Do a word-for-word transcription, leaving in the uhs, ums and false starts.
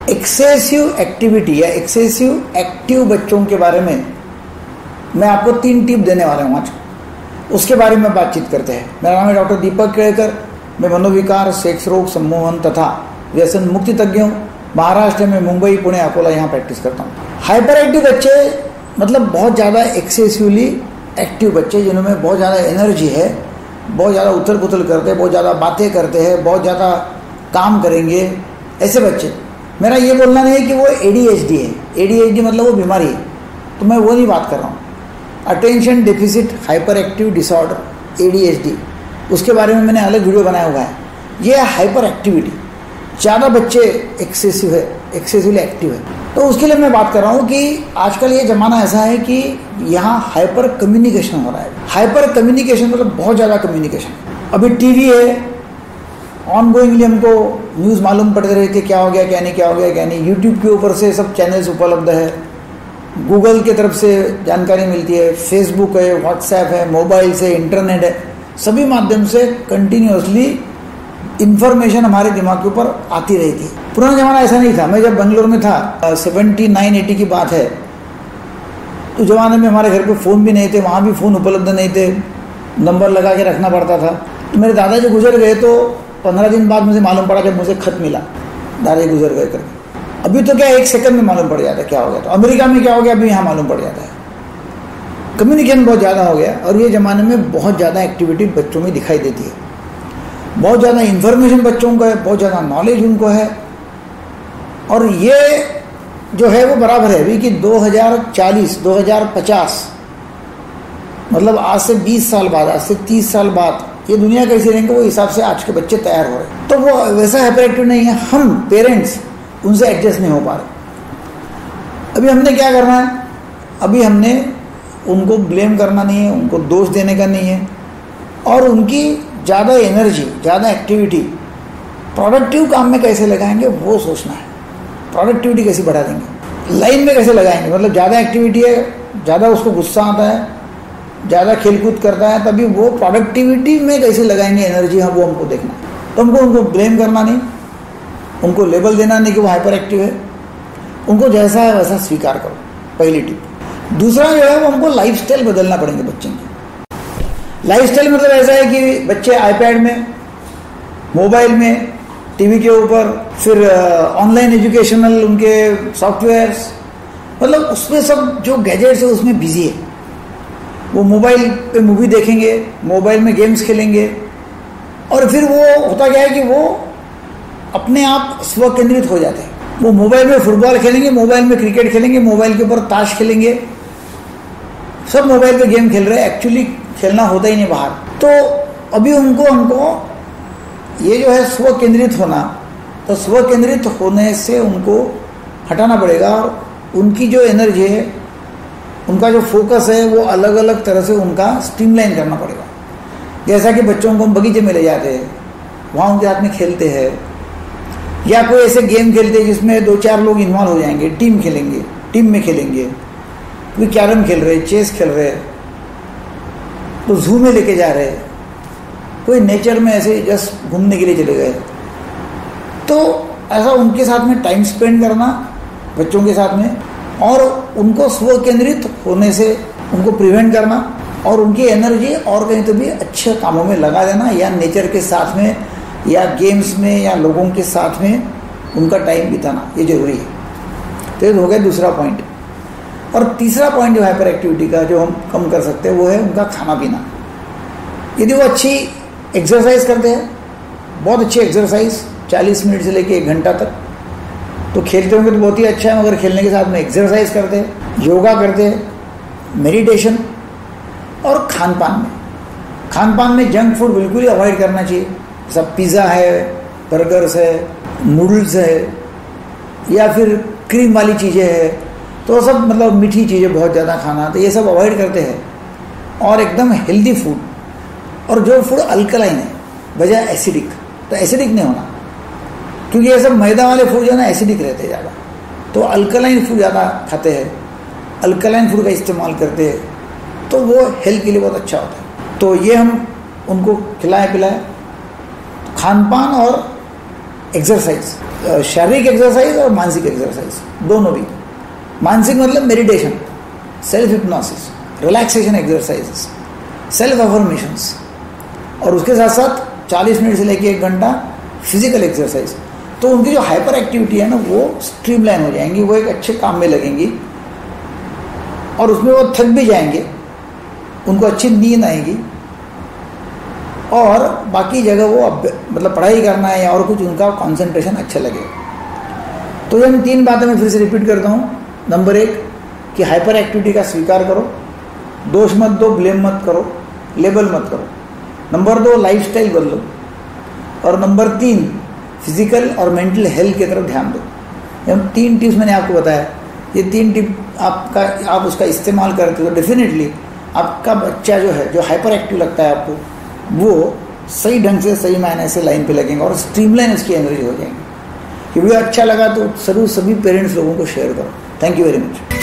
Excessive activity या excessive active बच्चों के बारे में मैं आपको तीन टिप देने वाला हूँ आज, उसके बारे में बातचीत करते हैं। मेरा नाम है डॉक्टर दीपक केड़कर। मैं मनोविकार, सेक्स रोग, सम्मोहन तथा व्यसन मुक्ति तज्ञ हूँ। महाराष्ट्र में मुंबई, पुणे, अकोला यहाँ प्रैक्टिस करता हूँ। हाइपर एक्टिव बच्चे मतलब बहुत ज़्यादा एक्सेसिवली एक्टिव बच्चे जिनमें बहुत ज़्यादा एनर्जी है, बहुत ज़्यादा उथल पुथल करते हैं, बहुत ज़्यादा बातें करते हैं, बहुत ज़्यादा काम करेंगे, ऐसे बच्चे। मेरा ये बोलना नहीं है कि वो ए डी एच डी है। ए डी एच डी मतलब वो बीमारी है, तो मैं वो नहीं बात कर रहा हूँ। Attention deficit hyper active disorder, A D H D, उसके बारे में मैंने अलग वीडियो बनाया हुआ है। ये हाइपर एक्टिविटी, ज़्यादा बच्चे एक्सेसिव है, एक्सेसिवली एक्टिव है। तो उसके लिए मैं बात कर रहा हूँ कि आजकल ये ज़माना ऐसा है कि यहाँ हाइपर कम्युनिकेशन हो रहा है। हाइपर कम्युनिकेशन मतलब बहुत ज़्यादा कम्युनिकेशन। अभी टीवी है, ऑन गोइंगली हमको न्यूज़ मालूम पड़ते रहती है, क्या हो गया क्या नहीं, क्या हो गया क्या नहीं। यूट्यूब के ऊपर से सब चैनल्स उपलब्ध है, गूगल की तरफ से जानकारी मिलती है, फेसबुक है, व्हाट्सएप है, मोबाइल से, इंटरनेट है, सभी माध्यम से कंटिन्यूसली इंफॉर्मेशन हमारे दिमाग के ऊपर आती रही थी। पुराना ज़माना ऐसा नहीं था। मैं जब बेंगलोर में था, सेवेंटी नाइन एटी की बात है, तो ज़माने में हमारे घर पे फ़ोन भी नहीं थे, वहाँ भी फ़ोन उपलब्ध नहीं थे, नंबर लगा के रखना पड़ता था। तो मेरे दादाजी गुजर गए तो पंद्रह दिन बाद मुझे मालूम पड़ा जब मुझे खत मिला, दादाजी गुजर गए करके। अभी तो क्या एक सेकंड में मालूम पड़ जाता है क्या हो गया। तो अमेरिका में क्या हो गया अभी यहाँ मालूम पड़ जाता है। कम्युनिकेशन बहुत ज़्यादा हो गया और ये ज़माने में बहुत ज़्यादा एक्टिविटी बच्चों में दिखाई देती है, बहुत ज़्यादा इन्फॉर्मेशन बच्चों को है, बहुत ज़्यादा नॉलेज उनको है। और ये जो है वो बराबर है अभी कि दो हज़ार चालीस दो हज़ार पचास मतलब आज से बीस साल बाद, आज से तीस साल बाद ये दुनिया कैसी रहेंगे वो हिसाब से आज के बच्चे तैयार हो रहे हैं। तो वो वैसा हाइपर एक्टिव नहीं है। हम पेरेंट्स उनसे एडजस्ट नहीं हो पा रहे। अभी हमने क्या करना है, अभी हमने उनको ब्लेम करना नहीं है, उनको दोष देने का नहीं है, और उनकी ज़्यादा एनर्जी, ज़्यादा एक्टिविटी प्रोडक्टिव काम में कैसे लगाएंगे वो सोचना है। प्रोडक्टिविटी कैसे बढ़ा देंगे, लाइन में कैसे लगाएंगे। मतलब ज़्यादा एक्टिविटी है, ज़्यादा उसको गुस्सा आता है, ज़्यादा खेलकूद करता है, तभी वो प्रोडक्टिविटी में कैसे लगाएंगे एनर्जी, हाँ वो हमको देखना है। तो हमको उनको ब्लेम करना नहीं, उनको लेबल देना नहीं कि वो हाइपर एक्टिव है, उनको जैसा है वैसा स्वीकार करो, पहली टिप। दूसरा जो है वो हमको लाइफस्टाइल बदलना पड़ेंगे बच्चे की। लाइफस्टाइल मतलब ऐसा है कि बच्चे आईपैड में, मोबाइल में, टीवी के ऊपर, फिर ऑनलाइन एजुकेशनल उनके सॉफ्टवेयर्स, मतलब उसमें सब जो गैजेट्स है उसमें बिजी है। वो मोबाइल पे मूवी देखेंगे, मोबाइल में गेम्स खेलेंगे, और फिर वो होता क्या है कि वो अपने आप स्व केंद्रित हो जाते हैं। वो मोबाइल में फुटबॉल खेलेंगे, मोबाइल में क्रिकेट खेलेंगे, मोबाइल के ऊपर ताश खेलेंगे, सब मोबाइल पे गेम खेल रहे हैं, एक्चुअली खेलना होता ही नहीं बाहर। तो अभी उनको हमको ये जो है स्व केंद्रित होना, तो स्व केंद्रित होने से उनको हटाना पड़ेगा, और उनकी जो एनर्जी है, उनका जो फोकस है वो अलग अलग तरह से उनका स्ट्रीमलाइन करना पड़ेगा। जैसा कि बच्चों को हम बगीचे में ले जाते हैं, वहाँ उनके हाथ में खेलते हैं, या कोई ऐसे गेम खेलते हैं जिसमें दो चार लोग इन्वॉल्व हो जाएंगे, टीम खेलेंगे, टीम में खेलेंगे, कोई कैरम खेल रहे, चेस खेल रहे, तो जू में लेके जा रहे, कोई नेचर में ऐसे जस्ट घूमने के लिए चले गए। तो ऐसा उनके साथ में टाइम स्पेंड करना, बच्चों के साथ में, और उनको स्व केंद्रित होने से उनको प्रिवेंट करना, और उनकी एनर्जी और कहीं तो भी अच्छे कामों में लगा देना, या नेचर के साथ में, या गेम्स में, या लोगों के साथ में उनका टाइम बिताना, ये जरूरी है। तो ये हो गया दूसरा पॉइंट। और तीसरा पॉइंट जो हाइपर एक्टिविटी का जो हम कम कर सकते हैं वो है उनका खाना पीना। यदि वो अच्छी एक्सरसाइज करते हैं, बहुत अच्छी एक्सरसाइज चालीस मिनट से लेकर एक घंटा तक, तो खेलते होंगे तो बहुत ही अच्छा है, मगर खेलने के साथ में एक्सरसाइज करते हैं, योगा करते हैं, मेडिटेशन, और खान पान में खान पान में जंक फूड बिल्कुल ही अवॉइड करना चाहिए। सब पिज़्ज़ा है, बर्गर्स है, नूडल्स है, या फिर क्रीम वाली चीज़ें है, तो सब मतलब मीठी चीज़ें बहुत ज़्यादा खाना, तो ये सब अवॉइड करते हैं। और एकदम हेल्दी फूड, और जो फूड अल्कलाइन है बजाय एसिडिक, तो एसिडिक नहीं होना, क्योंकि ये सब मैदा वाले फूड जो है ना एसिडिक रहते हैं ज़्यादा। तो अल्कलाइन फूड ज़्यादा खाते हैं, अल्कलाइन फूड का इस्तेमाल करते हैं, तो वो हेल्थ के लिए बहुत अच्छा होता है। तो ये हम उनको खिलाएं पिलाएं, खान पान और एक्सरसाइज। शारीरिक एक्सरसाइज और मानसिक एक्सरसाइज दोनों भी। मानसिक मतलब meditation, self hypnosis, relaxation exercises, self affirmations, और उसके साथ साथ चालीस मिनट से लेकर एक घंटा फिजिकल एक्सरसाइज। तो उनकी जो हाइपर एक्टिविटी है ना वो स्ट्रीमलाइन हो जाएंगी, वो एक अच्छे काम में लगेंगी और उसमें वो थक भी जाएंगे, उनको अच्छी नींद आएगी और बाकी जगह वो मतलब पढ़ाई करना है या और कुछ उनका कंसंट्रेशन अच्छा लगेगा। तो ये मैं तीन बातें मैं फिर से रिपीट करता हूँ। नंबर एक कि हाइपर एक्टिविटी का स्वीकार करो, दोष मत दो, ब्लेम मत करो, लेबल मत करो। नंबर दो लाइफस्टाइल बदलो, और नंबर तीन फिजिकल और मेंटल हेल्थ की तरफ ध्यान दो। ये तीन टिप्स मैंने आपको बताया, ये तीन टिप आपका आप उसका इस्तेमाल करते हो तो डेफिनेटली आपका बच्चा जो है, जो हाइपर एक्टिव लगता है आपको, वो सही ढंग से सही मायने से लाइन पे लगेंगे और स्ट्रीमलाइन उसकी एनर्जी हो जाएगी। कि वीडियो अच्छा लगा तो जरूर सभी पेरेंट्स लोगों को शेयर करो। Thank you very much.